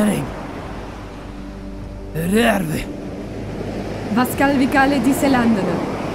näring. Hur är vi? Vad skall vi kalla dessa länderna?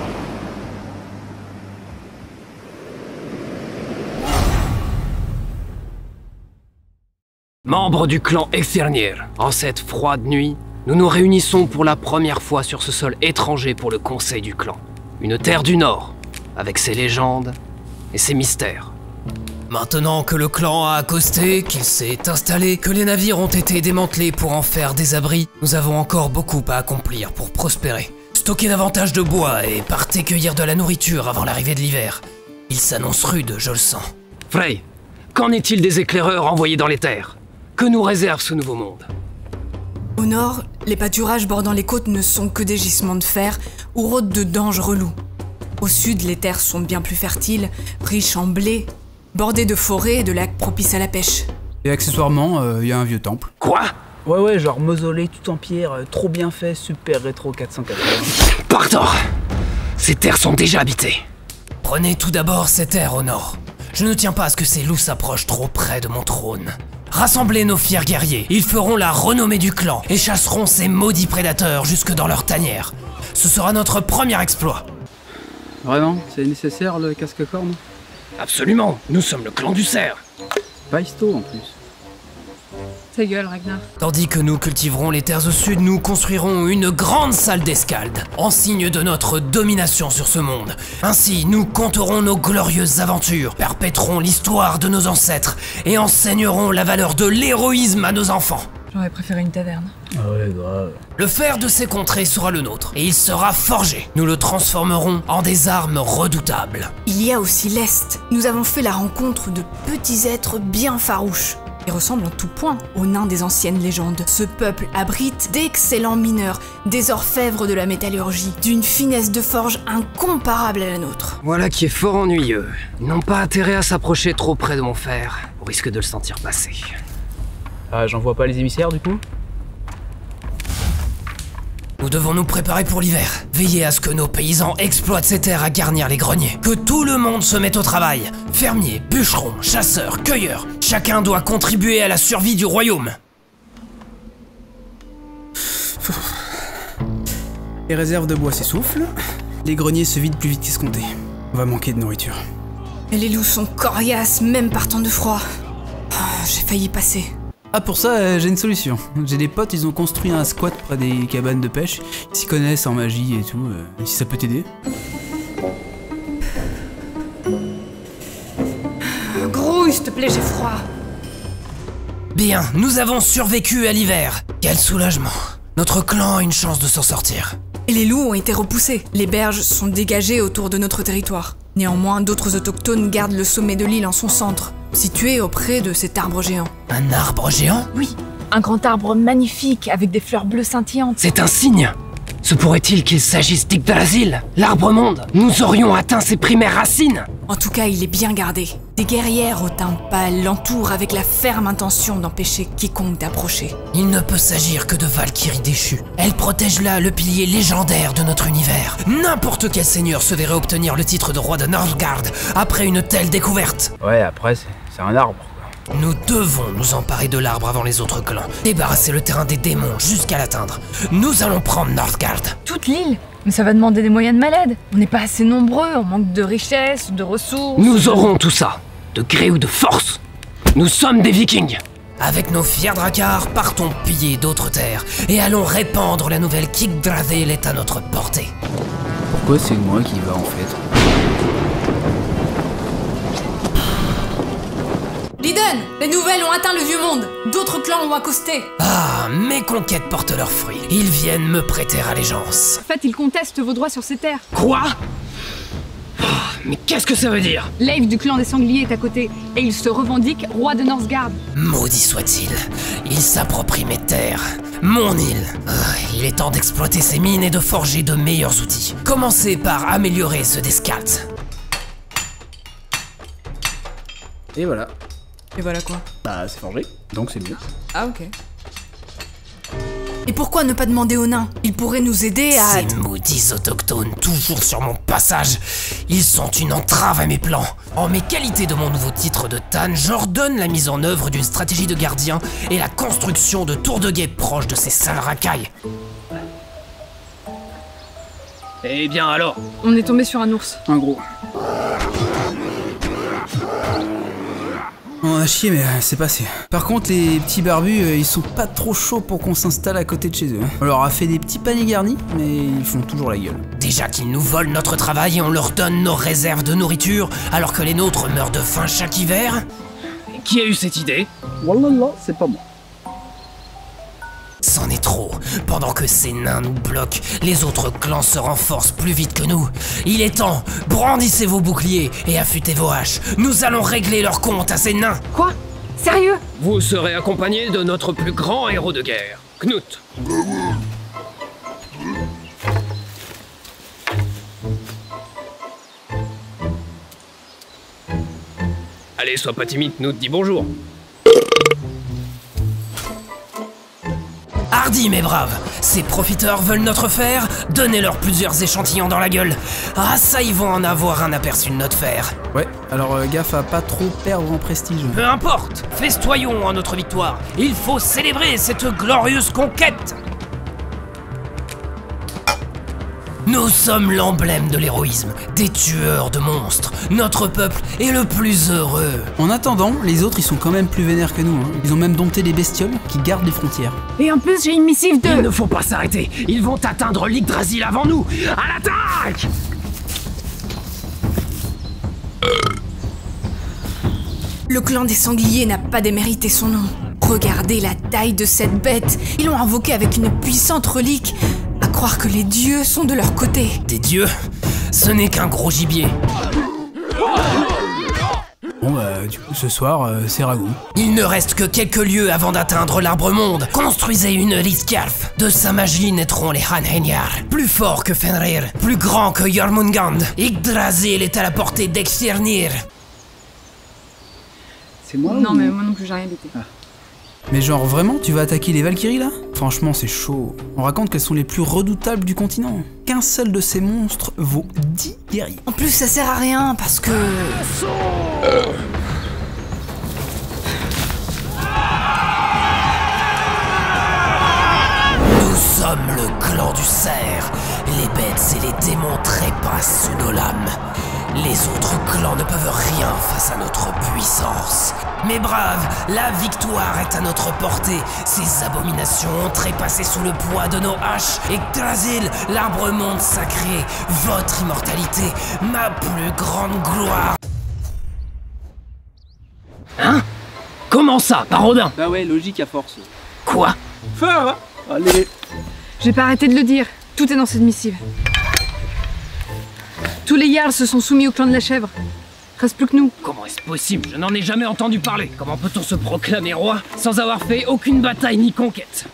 Membres du clan Externier, en cette froide nuit, nous nous réunissons pour la première fois sur ce sol étranger pour le conseil du clan. Une terre du Nord, avec ses légendes et ses mystères. Maintenant que le clan a accosté, qu'il s'est installé, que les navires ont été démantelés pour en faire des abris, nous avons encore beaucoup à accomplir pour prospérer. Stocker davantage de bois et partez cueillir de la nourriture avant l'arrivée de l'hiver. Il s'annonce rude, je le sens. Frey, qu'en est-il des éclaireurs envoyés dans les terres? Que nous réserve ce nouveau monde? Au nord, les pâturages bordant les côtes ne sont que des gisements de fer ou rôdent de dangereux loups. Au sud, les terres sont bien plus fertiles, riches en blé, bordées de forêts et de lacs propices à la pêche. Et accessoirement, il y a un vieux temple. Quoi? Ouais, genre mausolée tout en pierre, trop bien fait, super rétro 480. Pardon! Ces terres sont déjà habitées. Prenez tout d'abord ces terres au nord. Je ne tiens pas à ce que ces loups s'approchent trop près de mon trône. Rassemblez nos fiers guerriers, ils feront la renommée du clan et chasseront ces maudits prédateurs jusque dans leur tanière. Ce sera notre premier exploit. Vraiment? C'est nécessaire le casque-corne? Absolument, nous sommes le clan du cerf. Pas histo en plus. Ta gueule, Ragnar. Tandis que nous cultiverons les terres au sud, nous construirons une grande salle d'escalde, en signe de notre domination sur ce monde. Ainsi, nous compterons nos glorieuses aventures, perpétrerons l'histoire de nos ancêtres et enseignerons la valeur de l'héroïsme à nos enfants. J'aurais préféré une taverne. Ah ouais, grave. Le fer de ces contrées sera le nôtre, et il sera forgé. Nous le transformerons en des armes redoutables. Il y a aussi l'Est. Nous avons fait la rencontre de petits êtres bien farouches. Ils ressemblent en tout point aux nains des anciennes légendes. Ce peuple abrite d'excellents mineurs, des orfèvres de la métallurgie, d'une finesse de forge incomparable à la nôtre. Voilà qui est fort ennuyeux. Ils n'ont pas intérêt à s'approcher trop près de mon fer, au risque de le sentir passer. Ah, j'en vois pas les émissaires du coup? Nous devons nous préparer pour l'hiver. Veiller à ce que nos paysans exploitent ces terres à garnir les greniers. Que tout le monde se mette au travail. Fermiers, bûcherons, chasseurs, cueilleurs. Chacun doit contribuer à la survie du royaume. Les réserves de bois s'essoufflent, les greniers se vident plus vite qu'escompté. On va manquer de nourriture. Et les loups sont coriaces, même par temps de froid. J'ai failli passer. Ah pour ça, j'ai une solution. J'ai des potes, ils ont construit un squat près des cabanes de pêche. Ils s'y connaissent en magie et tout, si ça peut t'aider. Grouille, s'il te plaît, j'ai froid. Bien, nous avons survécu à l'hiver. Quel soulagement. Notre clan a une chance de s'en sortir. Et les loups ont été repoussés. Les berges sont dégagées autour de notre territoire. Néanmoins, d'autres autochtones gardent le sommet de l'île en son centre, situé auprès de cet arbre géant. Un arbre géant? Oui, un grand arbre magnifique avec des fleurs bleues scintillantes. C'est un signe. Se pourrait-il qu'il s'agisse d'Yggdrasil, l'arbre-monde? Nous aurions atteint ses primaires racines. En tout cas, il est bien gardé. Des guerrières au teint pâle l'entourent avec la ferme intention d'empêcher quiconque d'approcher. Il ne peut s'agir que de Valkyrie déchue. Elle protège là le pilier légendaire de notre univers. N'importe quel seigneur se verrait obtenir le titre de roi de Northgard après une telle découverte. Ouais, après, c'est un arbre. Nous devons nous emparer de l'arbre avant les autres clans. Débarrasser le terrain des démons jusqu'à l'atteindre. Nous allons prendre Northgard. Toute l'île? Mais ça va demander des moyens de malade. On n'est pas assez nombreux, on manque de richesses, de ressources. Nous aurons tout ça, de gré ou de force. Nous sommes des vikings. Avec nos fiers dracars, partons piller d'autres terres et allons répandre la nouvelle qu'Yggdrasil est à notre portée. Pourquoi c'est moi qui va en fait? Liden, les nouvelles ont atteint le vieux monde. D'autres clans ont accosté. Ah, mes conquêtes portent leurs fruits. Ils viennent me prêter allégeance. En fait, ils contestent vos droits sur ces terres. Quoi? Mais qu'est-ce que ça veut dire? Leif du clan des sangliers est à côté, et il se revendique roi de Northgard. Maudit soit-il. Il s'approprie mes terres. Mon île. Il est temps d'exploiter ses mines et de forger de meilleurs outils. Commencez par améliorer ceux des scouts. Et voilà. Et voilà quoi. Bah c'est forgé, donc c'est mieux. Ah ok. Et pourquoi ne pas demander aux nains? Ils pourraient nous aider à... Ces maudits autochtones, toujours sur mon passage. Ils sont une entrave à mes plans. En mes qualités de mon nouveau titre de Tan, j'ordonne la mise en œuvre d'une stratégie de gardien et la construction de tours de guet proches de ces sales racailles. Eh bien alors? On est tombé sur un ours. Un gros. On a chié, mais c'est passé. Par contre, les petits barbus, ils sont pas trop chauds pour qu'on s'installe à côté de chez eux. On leur a fait des petits paniers garnis, mais ils font toujours la gueule. Déjà qu'ils nous volent notre travail et on leur donne nos réserves de nourriture, alors que les nôtres meurent de faim chaque hiver? Qui a eu cette idée? Wallah, c'est pas moi. C'en est trop. Pendant que ces nains nous bloquent, les autres clans se renforcent plus vite que nous. Il est temps. Brandissez vos boucliers et affûtez vos haches. Nous allons régler leur compte à ces nains. Quoi? Sérieux? Vous serez accompagné de notre plus grand héros de guerre, Knut. Allez, sois pas timide, Knut, dis bonjour. Hardi, mes braves! Ces profiteurs veulent notre fer? Donnez-leur plusieurs échantillons dans la gueule. Ah, ça, ils vont en avoir un aperçu de notre fer. Ouais, alors gaffe à pas trop perdre en prestige. Peu importe, festoyons en notre victoire. Il faut célébrer cette glorieuse conquête. Nous sommes l'emblème de l'héroïsme, des tueurs de monstres. Notre peuple est le plus heureux. En attendant, les autres, ils sont quand même plus vénères que nous. Hein. Ils ont même dompté les bestioles qui gardent les frontières. Et en plus, j'ai une missive de... Il ne faut pas s'arrêter. Ils vont atteindre l'Yggdrasil avant nous. À l'attaque! Le clan des sangliers n'a pas démérité son nom. Regardez la taille de cette bête. Ils l'ont invoqué avec une puissante relique. À croire que les dieux sont de leur côté. Des dieux? Ce n'est qu'un gros gibier. Bon bah, du coup, ce soir, c'est ragoût. Il ne reste que quelques lieues avant d'atteindre l'arbre-monde. Construisez une Liskarf. De sa magie naîtront les Hanhenyar. Plus forts que Fenrir, plus grands que Jormungand. Yggdrasil est à la portée d'Extirnir. C'est moi Non ou... mais moi non plus j'ai rien d'été. Mais genre, vraiment, tu vas attaquer les Valkyries, là? Franchement, c'est chaud. On raconte qu'elles sont les plus redoutables du continent. Qu'un seul de ces monstres vaut 10 guerriers. En plus, ça sert à rien parce que... Nous sommes le clan du cerf. Les bêtes et les démons trépassent sous nos lames. Les autres clans ne peuvent rien face à notre puissance. Mes braves, la victoire est à notre portée. Ces abominations ont trépassé sous le poids de nos haches. Yggdrasil, l'arbre-monde sacré, votre immortalité, ma plus grande gloire. Hein? Comment ça, Parodin? Bah ouais, logique à force. Quoi? Fort, hein? Allez. J'ai pas arrêté de le dire. Tout est dans cette missive. Tous les Jarls se sont soumis au clan de la chèvre. Reste plus que nous. Comment est-ce possible? Je n'en ai jamais entendu parler. Comment peut-on se proclamer roi sans avoir fait aucune bataille ni conquête?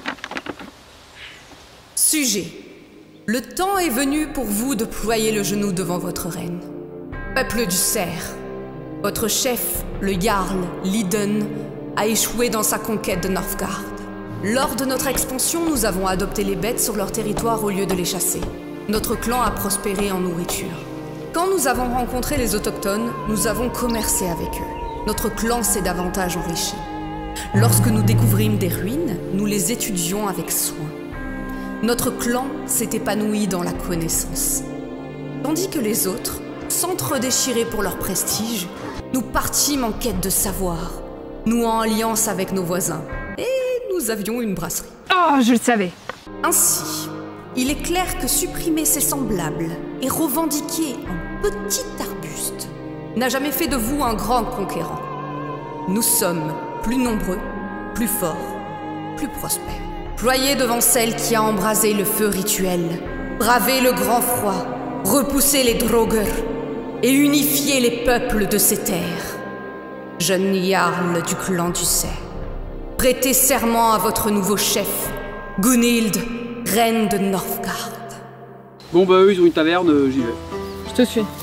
Sujet. Le temps est venu pour vous de ployer le genou devant votre reine. Peuple du cerf. Votre chef, le Jarl Liden, a échoué dans sa conquête de Northgard. Lors de notre expansion, nous avons adopté les bêtes sur leur territoire au lieu de les chasser. Notre clan a prospéré en nourriture. Quand nous avons rencontré les autochtones, nous avons commercé avec eux. Notre clan s'est davantage enrichi. Lorsque nous découvrîmes des ruines, nous les étudions avec soin. Notre clan s'est épanoui dans la connaissance. Tandis que les autres, s'entre-déchirés pour leur prestige, nous partîmes en quête de savoir, nouant alliance avec nos voisins. Et nous avions une brasserie. Oh, je le savais. Ainsi, il est clair que supprimer ses semblables et revendiquer un petit arbuste n'a jamais fait de vous un grand conquérant. Nous sommes plus nombreux, plus forts, plus prospères. Ployez devant celle qui a embrasé le feu rituel, bravé le grand froid, repoussé les Draugr et unifié les peuples de ces terres. Jeune Jarl du clan du cerf, prêtez serment à votre nouveau chef, Gunhild, reine de Northgard. Bon bah eux ils ont une taverne, j'y vais. Je te suis.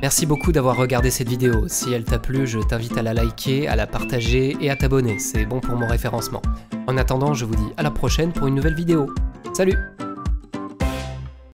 Merci beaucoup d'avoir regardé cette vidéo. Si elle t'a plu, je t'invite à la liker, à la partager et à t'abonner. C'est bon pour mon référencement. En attendant, je vous dis à la prochaine pour une nouvelle vidéo. Salut!